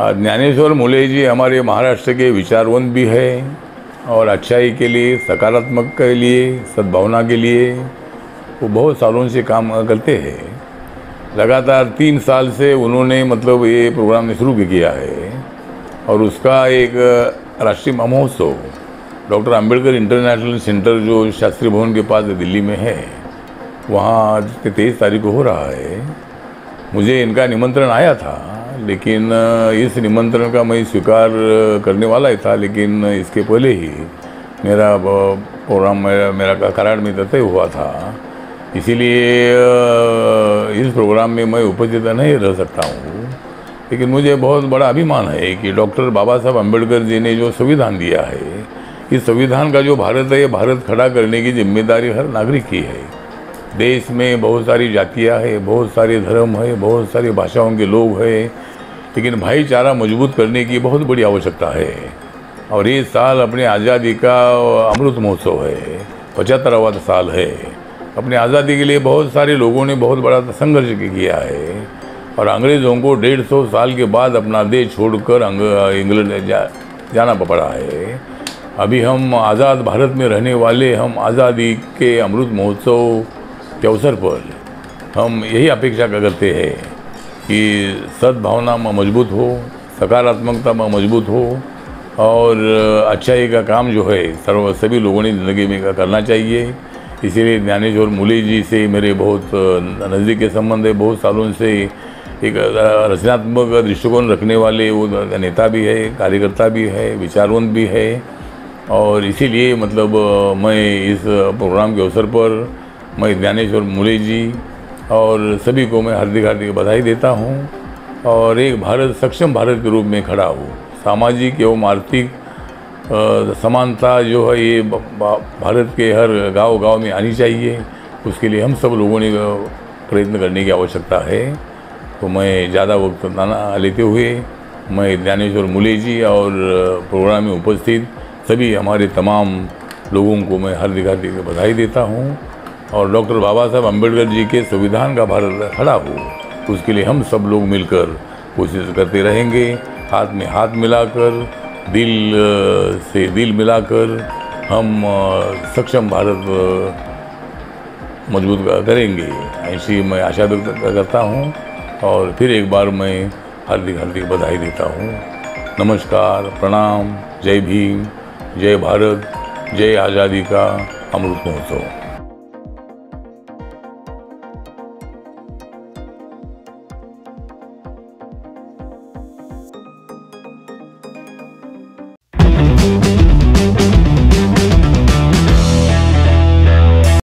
ज्ञानेश्वर मुले जी हमारे महाराष्ट्र के विचारवंत भी है और अच्छाई के लिए, सकारात्मक के लिए, सद्भावना के लिए वो बहुत सालों से काम करते हैं। लगातार 3 साल से उन्होंने मतलब ये प्रोग्राम शुरू किया है और उसका एक राष्ट्रीय महोत्सव डॉक्टर अंबेडकर इंटरनेशनल सेंटर जो शास्त्री भवन के पास दिल्ली में है, वहाँ 23 तारीख को हो रहा है। मुझे इनका निमंत्रण आया था, लेकिन इस निमंत्रण का मैं स्वीकार करने वाला ही था, लेकिन इसके पहले ही मेरा प्रोग्राम मेरा करार में तय हुआ था, इसीलिए इस प्रोग्राम में मैं उपस्थित नहीं रह सकता हूँ। लेकिन मुझे बहुत बड़ा अभिमान है कि डॉक्टर बाबा साहब अम्बेडकर जी ने जो संविधान दिया है, इस संविधान का जो भारत है, भारत खड़ा करने की जिम्मेदारी हर नागरिक की है। देश में बहुत सारी जातियाँ हैं, बहुत सारे धर्म है, बहुत सारी भाषाओं के लोग हैं, लेकिन भाईचारा मजबूत करने की बहुत बड़ी आवश्यकता है। और ये साल अपने आज़ादी का अमृत महोत्सव है, 75वां साल है। अपने आज़ादी के लिए बहुत सारे लोगों ने बहुत बड़ा संघर्ष किया है और अंग्रेज़ों को 150 साल के बाद अपना देश छोड़कर इंग्लैंड जाना पड़ा है। अभी हम आज़ाद भारत में रहने वाले, हम आज़ादी के अमृत महोत्सव के अवसर पर हम यही अपेक्षा करते हैं कि सद्भावना में मजबूत हो, सकारात्मकता में मजबूत हो और अच्छाई का काम जो है सभी लोगों ने ज़िंदगी में करना चाहिए। इसीलिए ज्ञानेश्वर मुले जी से मेरे बहुत नज़दीक के संबंध है। बहुत सालों से एक रचनात्मक दृष्टिकोण रखने वाले वो नेता भी है, कार्यकर्ता भी है, विचारवंत भी है। और इसीलिए मतलब मैं इस प्रोग्राम के अवसर पर मैं ज्ञानेश्वर मुले जी और सभी को मैं हार्दिक बधाई देता हूँ और एक भारत, सक्षम भारत के रूप में खड़ा हूँ। सामाजिक एवं आर्थिक समानता जो है ये भारत के हर गांव में आनी चाहिए। उसके लिए हम सब लोगों ने प्रयत्न करने की आवश्यकता है। तो मैं ज़्यादा वक्त ना लेते हुए मैं ज्ञानेश्वर मुले जी और प्रोग्राम में उपस्थित सभी हमारे तमाम लोगों को मैं हार्दिक बधाई देता हूँ और डॉक्टर बाबा साहब अम्बेडकर जी के संविधान का भारत खड़ा हो, उसके लिए हम सब लोग मिलकर कोशिश करते रहेंगे। हाथ में हाथ मिलाकर, दिल से दिल मिलाकर हम सक्षम भारत मजबूत करेंगे, ऐसी मैं आशा व्यक्त करता हूँ। और फिर एक बार मैं हार्दिक बधाई देता हूँ। नमस्कार, प्रणाम, जय भीम, जय भारत, जय आज़ादी का अमृत महोत्सव।